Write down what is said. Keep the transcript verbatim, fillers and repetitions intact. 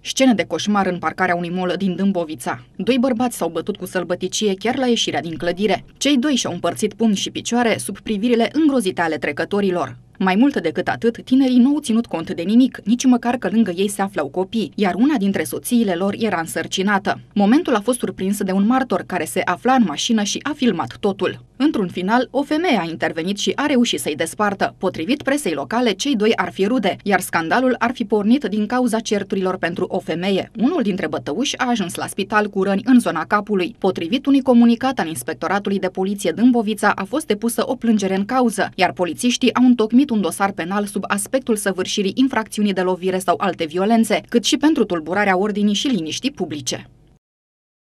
Scene de coșmar în parcarea unui mall din Dâmbovița. Doi bărbați s-au bătut cu sălbăticie chiar la ieșirea din clădire. Cei doi și-au împărțit pumni și picioare sub privirile îngrozite ale trecătorilor. Mai mult decât atât, tinerii nu au ținut cont de nimic, nici măcar că lângă ei se aflau copii, iar una dintre soțiile lor era însărcinată. Momentul a fost surprins de un martor care se afla în mașină și a filmat totul. Într-un final, o femeie a intervenit și a reușit să-i despartă. Potrivit presei locale, cei doi ar fi rude, iar scandalul ar fi pornit din cauza certurilor pentru o femeie. Unul dintre bătăuși a ajuns la spital cu răni în zona capului. Potrivit unui comunicat al Inspectoratului de Poliție Dâmbovița, a fost depusă o plângere în cauză, iar polițiștii au întocmit un dosar penal sub aspectul săvârșirii infracțiunii de lovire sau alte violențe, cât și pentru tulburarea ordinii și liniștii publice.